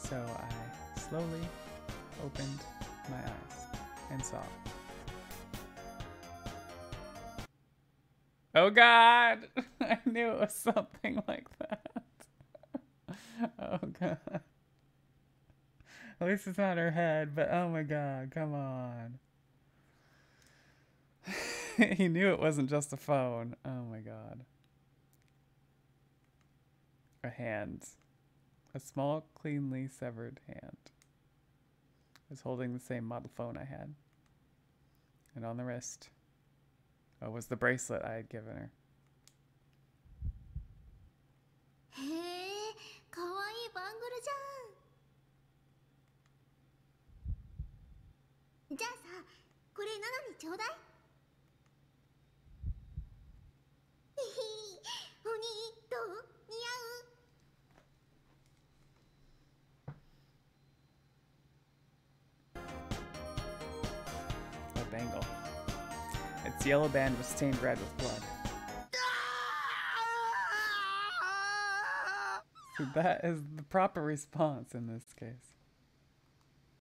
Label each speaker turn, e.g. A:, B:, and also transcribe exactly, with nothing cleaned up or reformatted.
A: So I slowly opened my eyes and saw. Oh God! I knew it was something like that. Oh God. At least it's not her head, but oh my God, come on. He knew it wasn't just a phone. Oh my God. A hand. A small, cleanly severed hand. Was holding the same model phone I had. And on the wrist, oh, was the bracelet I had given her.
B: へえ、かわいいバングルじゃん。じゃあさ、これナナにちょうだい。ひひ、お兄どう？似合う？
A: A bangle. Its yellow band was stained red with blood. So that is the proper response in this case.